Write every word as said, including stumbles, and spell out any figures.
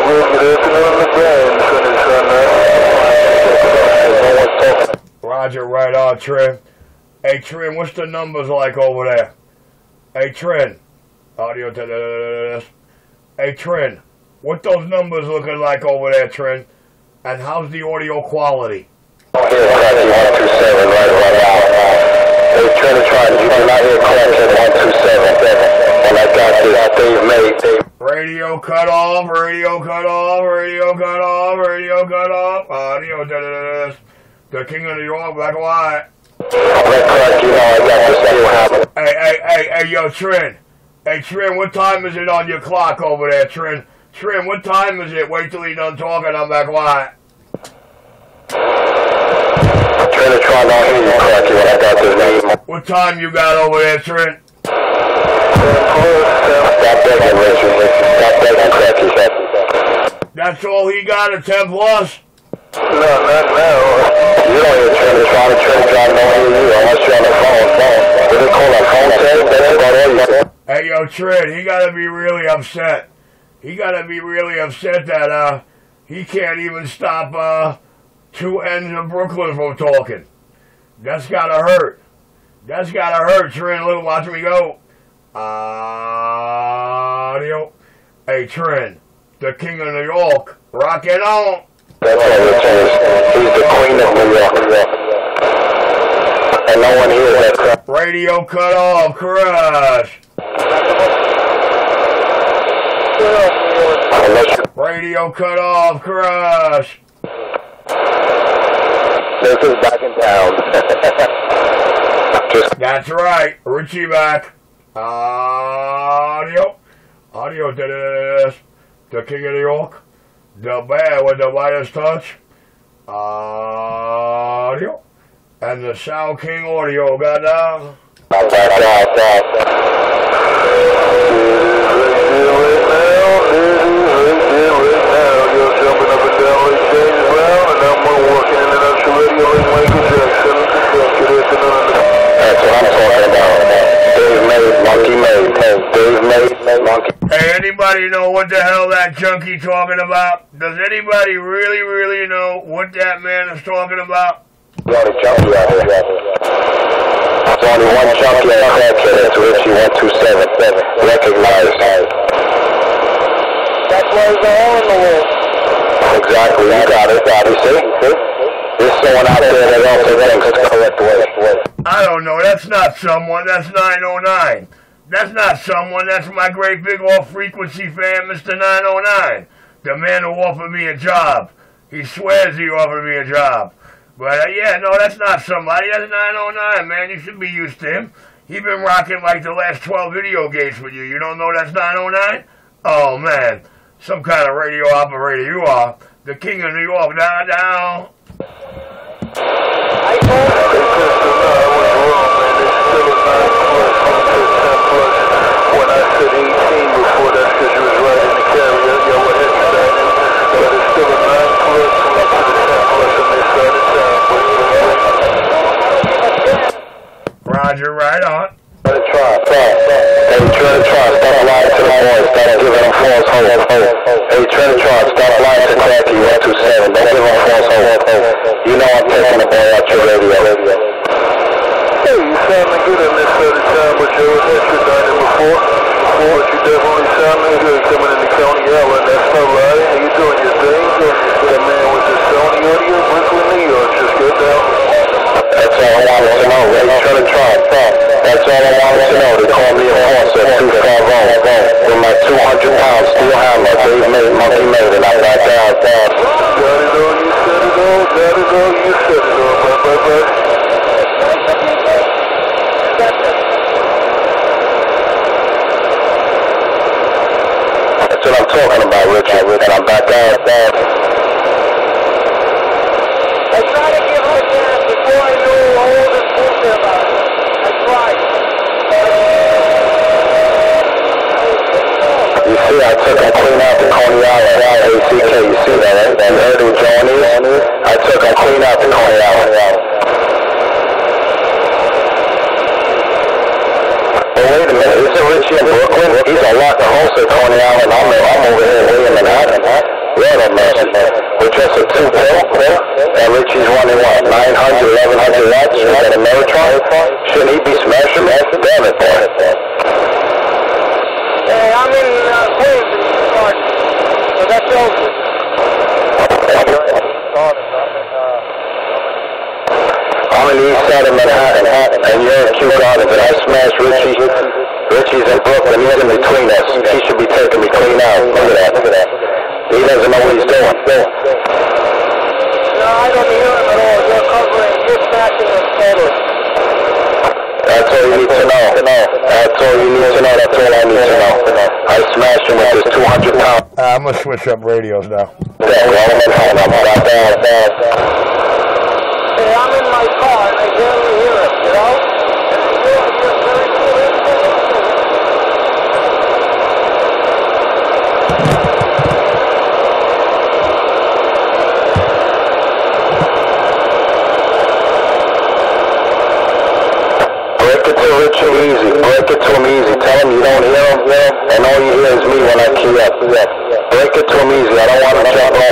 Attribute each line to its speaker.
Speaker 1: Roger, right on, Trin. Hey, Trin, what's the numbers like over there? Hey, Trin. Audio to this. Hey, Trin, what those numbers looking like over there, Trin? And how's the audio quality?
Speaker 2: Here, Cracky one two seven, right right out. Hey, Trinitron, you do not hear Cracky one two seven. And I got this, Dave May. Dave.
Speaker 1: Radio cut off, radio cut off, radio cut off, radio cut off. Audio to this. The King of New York, black and white.
Speaker 2: Red Crack, you know I got this deal happening.
Speaker 1: Hey, hey, hey, hey, yo, Trin. Hey, Trin, what time is it on your clock over there, Trin? Trin, what time is it? Wait till he done talking, I'm back white.
Speaker 2: Trinitron, don't hear you, Cracky, when I got this name.
Speaker 1: What time you got over there, Trin?
Speaker 2: Stop begging, Richard. Stop begging, Cracky.
Speaker 1: That's all he got, a ten plus?
Speaker 2: No, not now. You don't hear Trinitron, Trinitron don't hear you unless you're on the phone. phone. What do they call that, phone tag? That's about all you say.
Speaker 1: Hey, yo, Trin, he gotta be really upset. He gotta be really upset that, uh, he can't even stop, uh, two ends of Brooklyn from talking. That's gotta hurt. That's gotta hurt, Trin. Look, watch me go. Audio. Hey, Trin, the King of New York, rockin' on.
Speaker 2: That's all it is. He's the Queen of New York. And no one hears that crap.
Speaker 1: Radio cut off, crush. Radio cut off, crush.
Speaker 2: This is back in town. Just
Speaker 1: That's right, Richie back. Audio. Audio to this. The King of New York. The bear with the lightest touch. Audio. And the Sound King audio got down.
Speaker 2: I'm back out, out. You're jumping up and down like James Brown, and I'm working in an extra radio like Michael Jackson. That's what I'm talking about. Dave made, Monkey made. Dave made, Monkey.
Speaker 1: Hey, anybody know what the hell that junkie talking about? Does anybody really, really know what that man is talking about?
Speaker 2: The only junkie out here. There's only one junkie and crackhead. It's Richie one two seven. Recognized. That's why there's a hole in the wall. Exactly. You got it. Got it. See? See? There's someone out there that also thinks it's the correct way.
Speaker 1: I don't know. That's not someone. That's nine oh nine. That's not someone. That's my great big off-frequency fan, Mister nine oh nine. The man who offered me a job. He swears he offered me a job. But, uh, yeah, no, that's not somebody. That's nine oh nine, man. You should be used to him. He been rocking like the last twelve video games with you. You don't know that's nine oh nine? Oh, man. Some kind of radio operator you are. The King of New York. Down, down.
Speaker 2: I told you. They tested me. I was wrong, man. It's still a nine plus. I'm ten plus. When I said eighteen before, that's because you was right in the carrier. Y'all were headstanding. But it's still a nine plus. When I said ten plus on this side of town.
Speaker 1: Roger, right on.
Speaker 2: Try to try, try. Hey, try to try. Stop lying to the boys. Stop giving them false hope. Hey, try to try. Stop lying to Cracky one two seven. Don't give them false hope. You know I'm taking the ball out your radio. Hey, you sounding good on this side of town, but you was extradited before. Before, but you definitely sounding good coming in the county outlet. That's no lie. How you doing your thing? That man with the Sony audio, Brooklyn, New York. Just get down. That's all I wanted to know. Hey, try to try. That's all I wanted to know. They call me a horse at two fifty with my two hundred pound steel hammer. Dave made, Monkey made, and I got down, down. Got it all, you said it all. Got it all, you said it all. Bye, bye, bye. That's what I'm talking about, Richard. And I'm back down, down. I tried to give him a chance before I knew all this bullshit about it. I tried. You see, I took him clean out the Coney Island. A C K, you see that, right? You heard who John is? I took him clean out the Coney Island. But wait a minute, isn't Richie in Brooklyn? He's a lot closer to Coney Island. I'm, I'm over here way in the Manhattan. Lord have mercy. With just a two pill, and Richie's running what, nine hundred, eleven hundred watts at a Meritron? Shouldn't he be smashing that? Damn it, boy.
Speaker 3: Hey, I'm in uh, Queens, Park. So that's over.
Speaker 2: I'm in the east side of Manhattan, and you're in Kew Gardens, and I smashed Richie. Richie's in Brooklyn, he's in between us. He should be taking me clean out. Look at that, look at that. He doesn't know what he's doing.
Speaker 3: No, I don't hear him at all. You're covering, you're smashing him totally.
Speaker 2: That's all you need to know. That's all you need to know. That's all I need to know. I smashed him with this two hundred pound.
Speaker 1: Uh, I'm gonna switch up radios now.
Speaker 2: Yeah, well, I'm in I'm about that, that.
Speaker 3: Hey, I'm in my car and I barely hear it, you know? And you're, you're very cool.
Speaker 2: Break it to Richie easy. Break it to him easy. Tell him you don't hear him, and all you hear is me when I key up. Break it to him easy. I don't want to jump